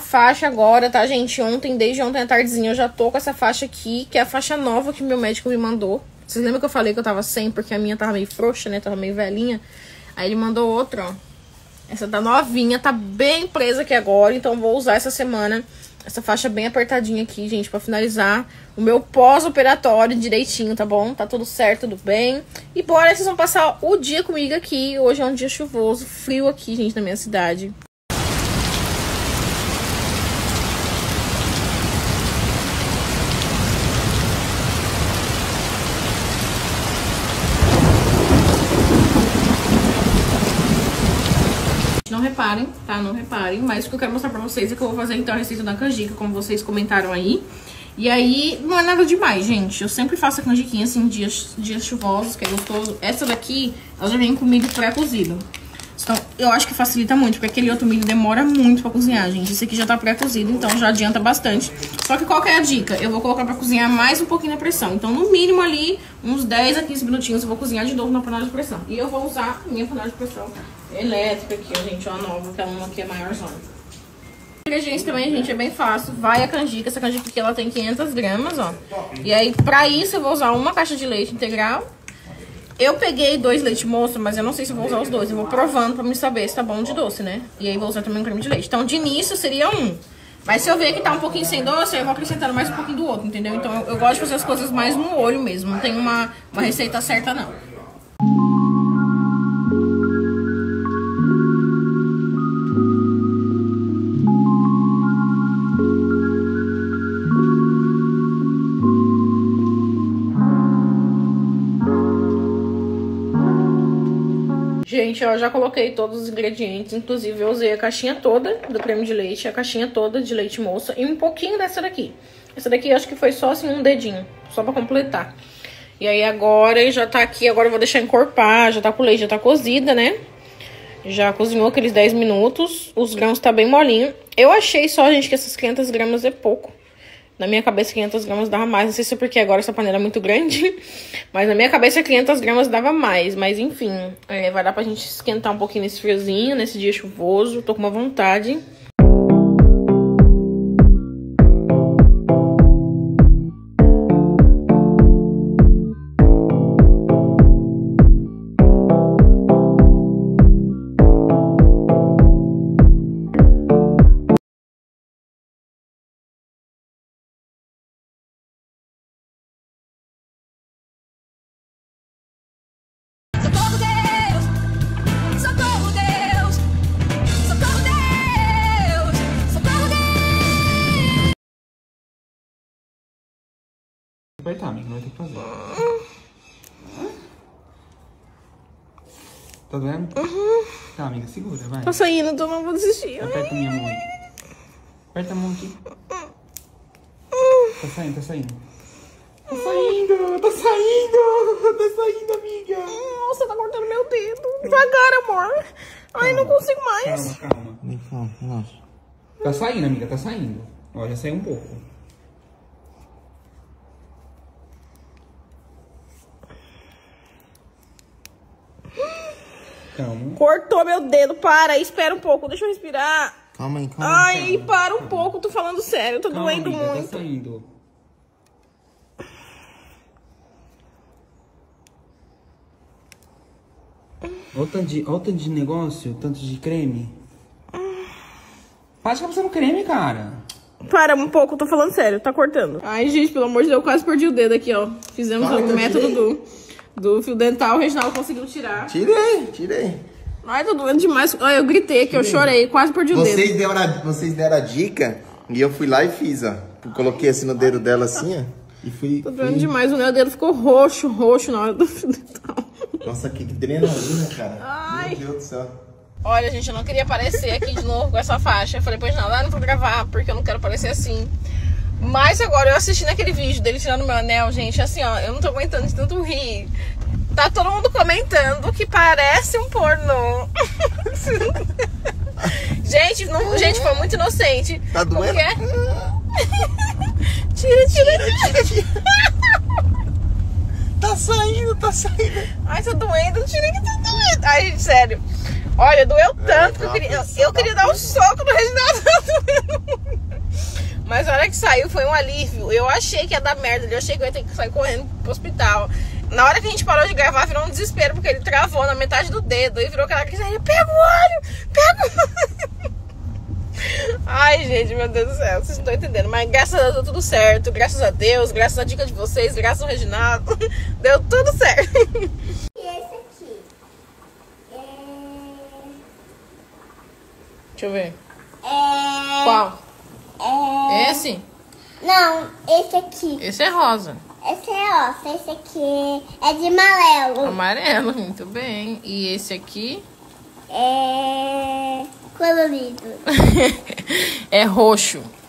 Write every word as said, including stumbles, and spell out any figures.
faixa agora, tá, gente? Ontem, desde ontem à tardezinha, eu já tô com essa faixa aqui, que é a faixa nova que meu médico me mandou. Vocês lembram que eu falei que eu tava sem, porque a minha tava meio frouxa, né? Tava meio velhinha. Aí ele mandou outra, ó. Essa tá novinha, tá bem presa aqui agora, então vou usar essa semana essa faixa bem apertadinha aqui, gente, pra finalizar o meu pós-operatório direitinho, tá bom? Tá tudo certo, tudo bem. E bora, vocês vão passar o dia comigo aqui. Hoje é um dia chuvoso, frio aqui, gente, na minha cidade. Não reparem, tá? Não reparem. Mas o que eu quero mostrar pra vocês é que eu vou fazer, então, a receita da canjica, como vocês comentaram aí. E aí, não é nada demais, gente. Eu sempre faço a canjiquinha, assim, dias, dias chuvosos, que é gostoso. Essa daqui, ela já vem com milho pré-cozido. Então, eu acho que facilita muito, porque aquele outro milho demora muito pra cozinhar, gente. Esse aqui já tá pré-cozido, então já adianta bastante. Só que qual que é a dica? Eu vou colocar pra cozinhar mais um pouquinho na pressão. Então, no mínimo ali, uns dez a quinze minutinhos eu vou cozinhar de novo na panela de pressão. E eu vou usar a minha panela de pressão elétrica aqui, ó, gente, ó, nova, que é uma que é maiorzona. Ingredientes também, gente, é bem fácil. Vai a canjica, essa canjica aqui, ela tem quinhentas gramas, ó. E aí, pra isso, eu vou usar uma caixa de leite integral. Eu peguei dois leite moça, mas eu não sei se eu vou usar os dois. Eu vou provando pra me saber se tá bom de doce, né? E aí vou usar também um creme de leite. Então, de início, seria um. Mas se eu ver que tá um pouquinho sem doce, aí eu vou acrescentando mais um pouquinho do outro, entendeu? Então, eu, eu gosto de fazer as coisas mais no olho mesmo. Não tem uma, uma receita certa, não. Gente, ó, já coloquei todos os ingredientes, inclusive eu usei a caixinha toda do creme de leite, a caixinha toda de leite moça e um pouquinho dessa daqui. Essa daqui eu acho que foi só assim um dedinho, só pra completar. E aí agora já tá aqui, agora eu vou deixar encorpar, já tá com o leite, já tá cozida, né? Já cozinhou aqueles dez minutos, os grãos tá bem molinho. Eu achei só, gente, que essas quinhentas gramas é pouco. Na minha cabeça, quinhentas gramas dava mais. Não sei se é porque agora essa panela é muito grande. Mas na minha cabeça, quinhentas gramas dava mais. Mas enfim, é, vai dar pra gente esquentar um pouquinho nesse friozinho, nesse dia chuvoso. Tô com uma vontade. Apertar, amiga, não vai ter que fazer. Tá doendo? Uhum. Tá, amiga, segura, vai. Tá saindo, então não vou desistir. Aperta a minha mão aí. Aperta a mão aqui. Tá saindo, tá saindo. Tá saindo, tá saindo, tá saindo, amiga. Nossa, tá cortando meu dedo. Devagar, amor. Ai, calma, não consigo mais. Calma, calma. Nem calma, relaxa. Tá saindo, amiga, tá saindo. Ó, já saiu um pouco. Calma. Cortou meu dedo, para, espera um pouco, deixa eu respirar. Calma aí, calma. Ai, calma, para um calma. pouco, tô falando sério, tô calma, doendo amiga, muito. Tá saindo. Olha o tanto de, olha o tanto de negócio, o tanto de creme. Para de ficar passando creme, cara. Para um pouco, tô falando sério, tá cortando. Ai, gente, pelo amor de Deus, eu quase perdi o dedo aqui, ó. Fizemos o método do, do fio dental, o Reginaldo conseguiu tirar. Tirei, tirei. Ai, tô doendo demais. Ai, eu gritei aqui, eu chorei, quase perdi o vocês dedo. Deram a, vocês deram a dica e eu fui lá e fiz, ó. Coloquei assim no dedo dela, assim, ó. E fui... Tô doendo fui... demais, o meu dedo ficou roxo, roxo na hora do fio dental. Nossa, que adrenalina, cara. Ai. Meu Deus do céu. Olha, gente, eu não queria aparecer aqui de novo com essa faixa. Eu falei, pois não, lá não vou gravar, porque eu não quero aparecer assim. Mas agora, eu assisti naquele vídeo dele tirando meu anel, gente, assim, ó, eu não tô aguentando de tanto rir. Tá todo mundo comentando que parece um pornô. Gente, não, gente, foi muito inocente. Tá doendo? É? Tira, tira, tira, tira. Tá saindo, tá saindo. Ai, tá doendo, tira que tá doendo. Ai, gente, sério. Olha, doeu tanto que eu queria, eu, eu queria dar um soco no Reginaldo. Mas a hora que saiu foi um alívio. Eu achei que ia dar merda. Eu achei que eu ia ter que sair correndo pro hospital. Na hora que a gente parou de gravar, virou um desespero, porque ele travou na metade do dedo. E virou aquela coisa, pega o olho, pega o olho. Ai, gente, meu Deus do céu, vocês não estão entendendo. Mas graças a Deus deu tudo certo. Graças a Deus, graças à dica de vocês, graças ao Reginaldo. Deu tudo certo. E esse aqui? É... Deixa eu ver. É... Qual? É... Esse? Não, esse aqui. Esse é rosa. Esse é osso, esse aqui é de amarelo. Amarelo, muito bem. E esse aqui? É... colorido. É roxo.